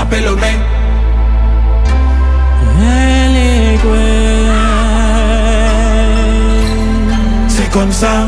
m'appelle au main. C'est comme ça.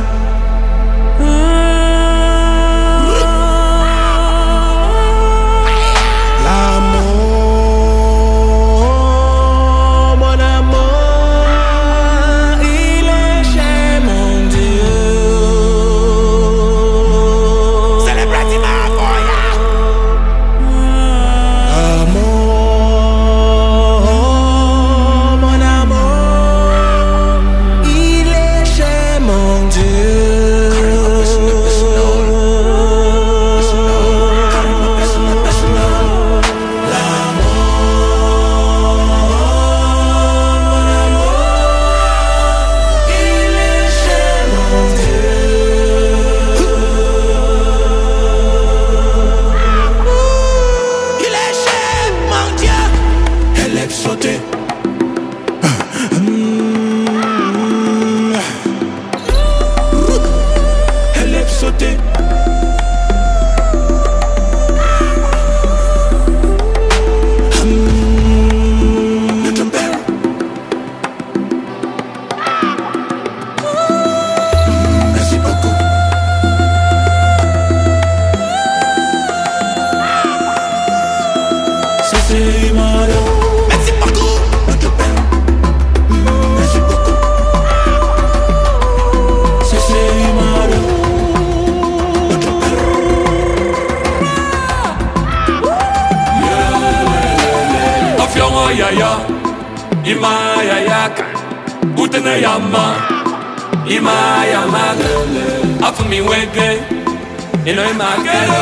Yaya, ima yayaka, utene yama, ima yama, afumi wege, ino ima gelo.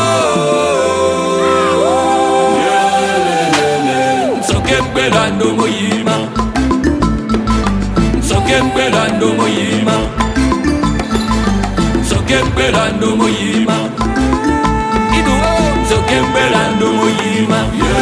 Sokembe lando moyima, sokembe lando moyima, sokembe lando moyima, idu sokembe lando moyima.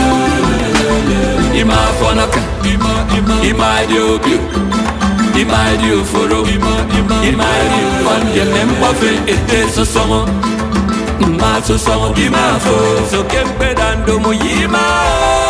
Ima fonaka, ima dioglu, ima dioforo, ima diofan. Ye memba fe ete sosomo, ma sosomo ima fo. So kempe dando mo yima.